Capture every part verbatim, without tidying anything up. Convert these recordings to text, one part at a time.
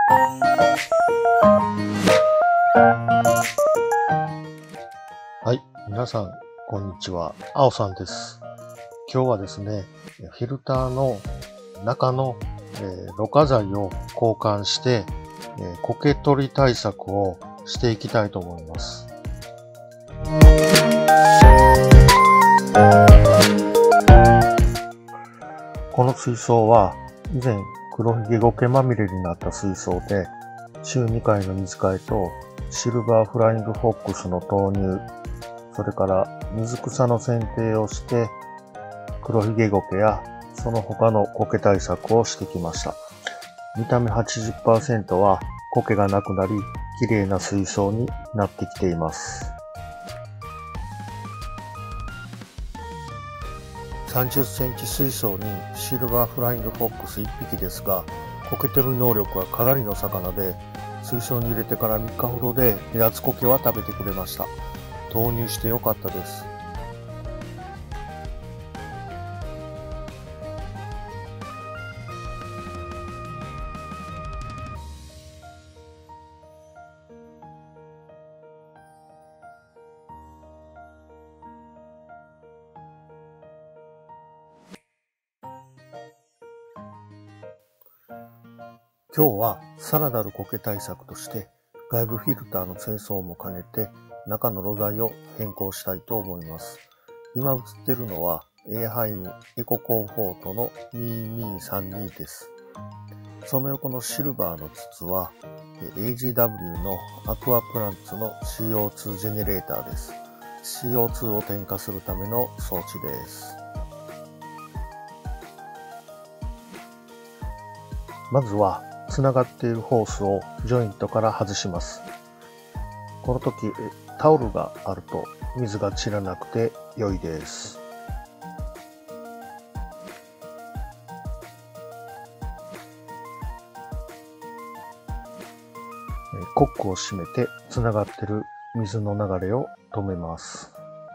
はい、皆さんこんにちは、あおさんです。今日はですね、フィルターの中の、えー、ろ過剤を交換して、えー、苔取り対策をしていきたいと思います。この水槽は以前黒ひげ苔まみれになった水槽で、週にかいの水替えとシルバーフライングフォックスの投入、それから水草の剪定をして黒ひげ苔やその他の苔対策をしてきました。見た目 はちじゅっパーセント は苔がなくなり、綺麗な水槽になってきています。さんじゅっセンチ水槽にシルバーフライングフォックスいっぴきですが、苔取り能力はかなりの魚で、水槽に入れてからみっかほどで目立つ苔は食べてくれました。投入してよかったです。今日はさらなる苔対策として外部フィルターの清掃も兼ねて中の露材を変更したいと思います。今映っているのはエーハイムエココンフォートのにーにーさんにです。その横のシルバーの筒は エージーダブリュー のアクアプランツの シーオーツー ジェネレーターです。シーオーツー を点火するための装置です。まずはつながっているホースをジョイントから外します。この時タオルがあると水が散らなくて良いです。コックを閉めてつながっている水の流れを止めます。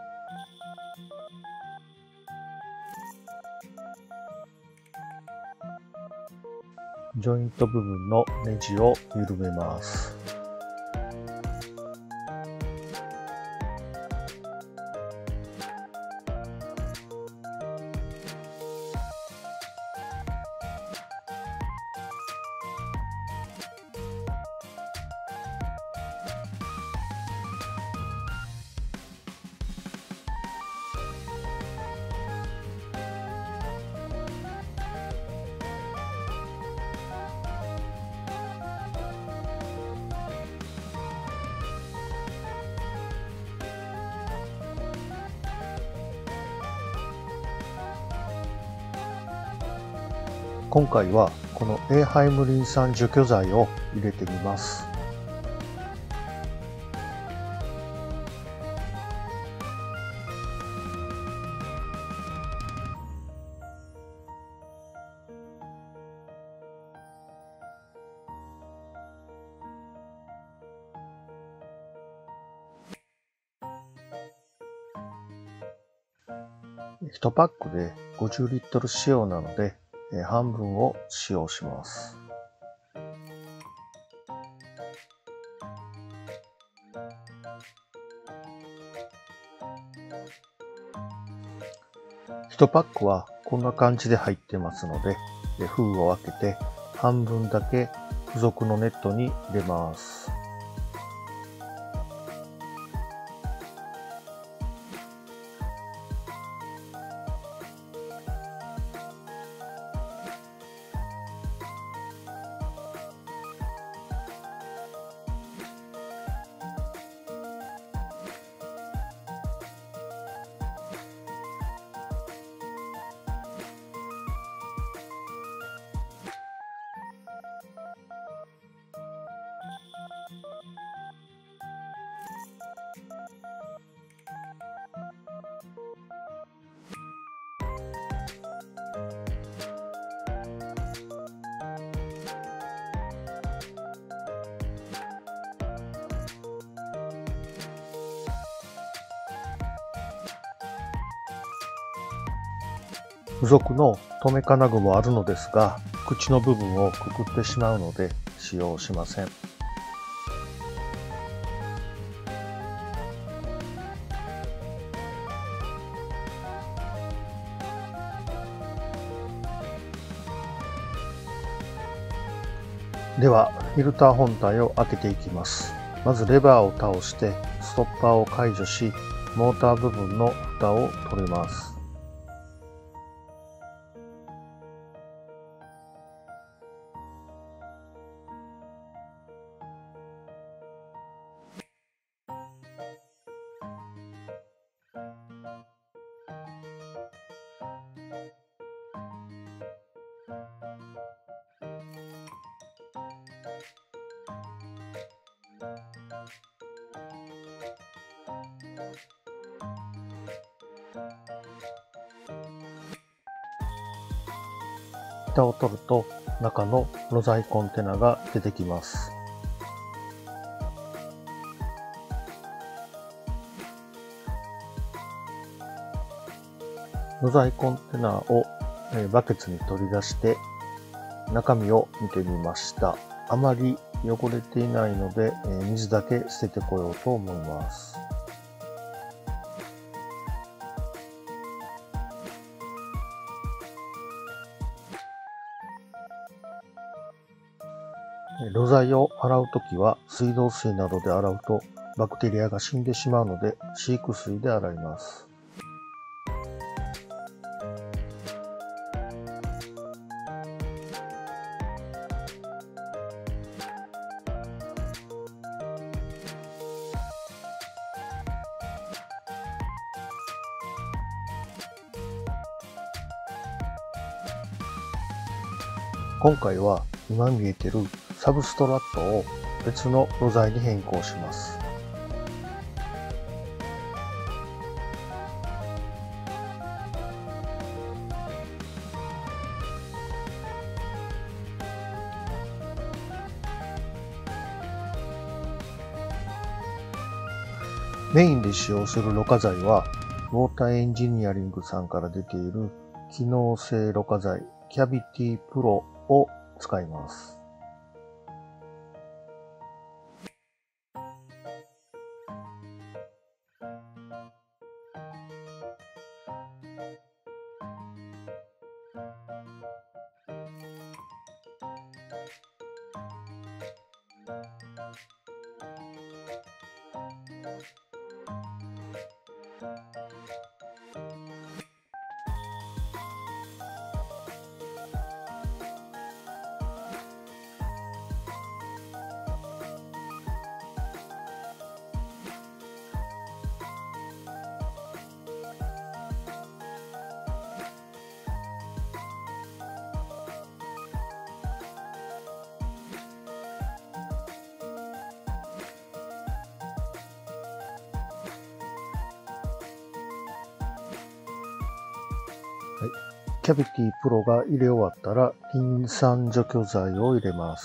ジョイント部分のネジを緩めます。今回はこのエーハイムリン酸除去剤を入れてみます。いちパックでごじゅうリットル使用なので半分を使用します。いちパックはこんな感じで入ってますので、封を開けて半分だけ付属のネットに入れます。付属の留め金具もあるのですが、 口の部分をくくってしまうので使用しません。では、フィルター本体を開けていきます。まずレバーを倒してストッパーを解除し、モーター部分の蓋を取ります。蓋を取ると中の露材コンテナが出てきます。露材コンテナをバケツに取り出して中身を見てみました。あまり汚れていないので水だけ捨ててこようと思います。露材を洗うときは水道水などで洗うとバクテリアが死んでしまうのでシーク水で洗います。今回は今見えてるサブストラットを別の露材に変更します。メインで使用するろ過材はウォーターエンジニアリングさんから出ている機能性ろ過材キャビティプロを使います。はい、キャビティプロが入れ終わったらリン酸除去剤を入れます。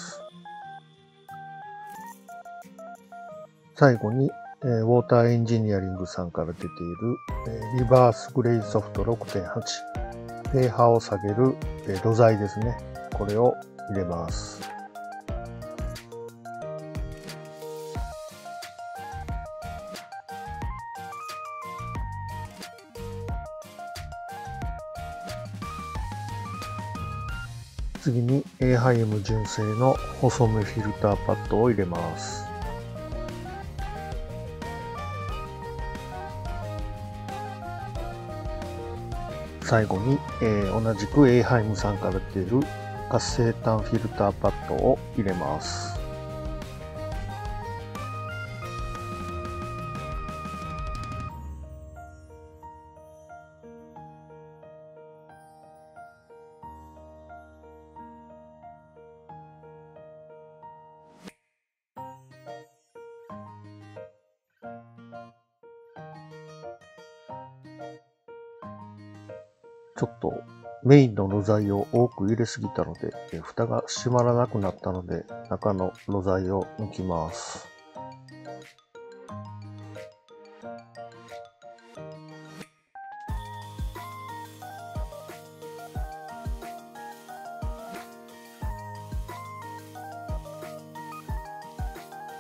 最後に、えー、ウォーターエンジニアリングさんから出ている、えー、リバースグレイソフト ろくてんはち pH を下げる、えー、露材ですね。これを入れます。次に エーハイエム 純正の細めフィルターパッドを入れます。最後に、えー、同じく エーハイエム さんから出ている活性炭フィルターパッドを入れます。ちょっとメインの露材を多く入れすぎたので、蓋が閉まらなくなったので、中の露材を抜きます。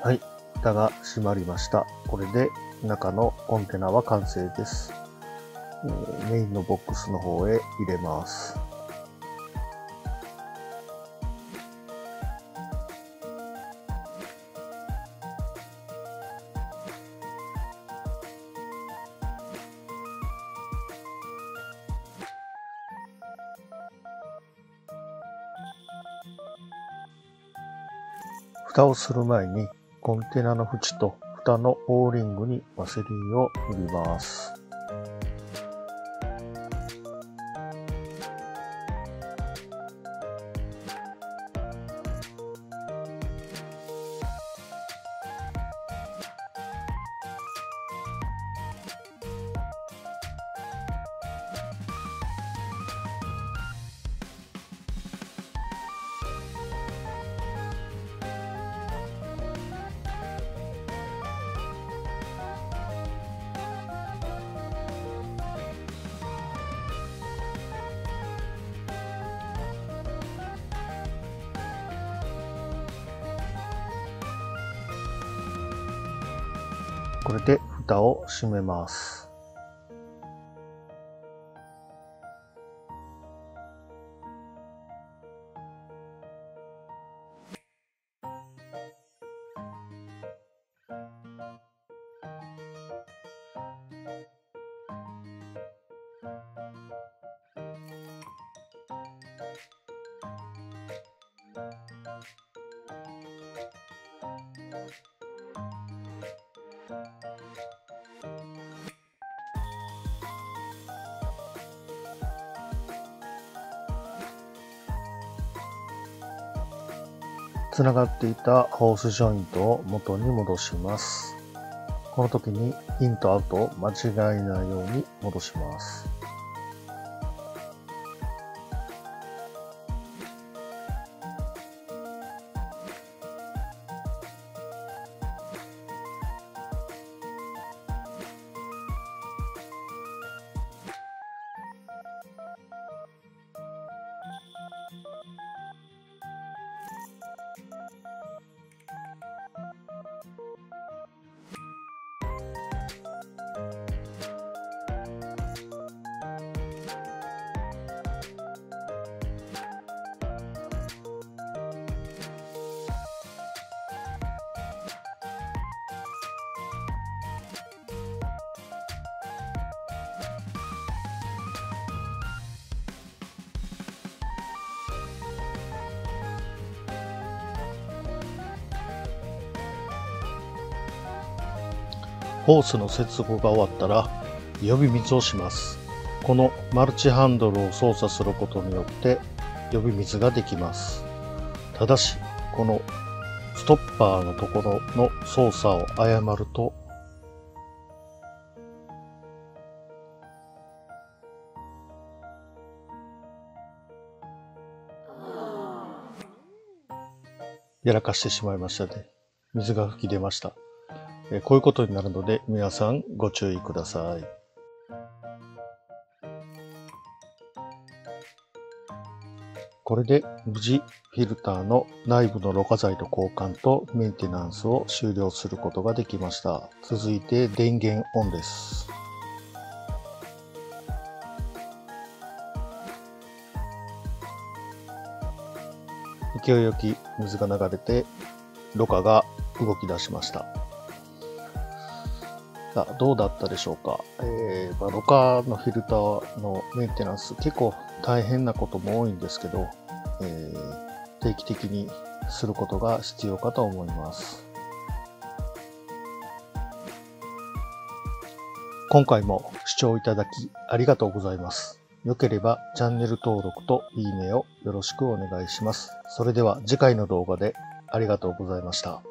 はい、蓋が閉まりました。これで中のコンテナは完成です。えー、メインのボックスの方へ入れます。蓋をする前にコンテナの縁と蓋の オーリングにワセリンを塗ります。これで蓋を閉めます。つながっていたホースジョイントを元に戻します。この時にインとアウトを間違えないように戻します。ホースの接合が終わったら呼び水をします。このマルチハンドルを操作することによって呼び水ができます。ただしこのストッパーのところの操作を誤るとやらかしてしまいましたね。水が吹き出ました。こういうことになるので皆さんご注意ください。これで無事フィルターの内部のろ過剤と交換とメンテナンスを終了することができました。続いて電源オンです。勢いよき水が流れてろ過が動き出しました。さあどうだったでしょうか。えーまあ、ろ過のフィルターのメンテナンス結構大変なことも多いんですけど、えー、定期的にすることが必要かと思います。今回も視聴いただきありがとうございます。よければチャンネル登録といいねをよろしくお願いします。それでは次回の動画でありがとうございました。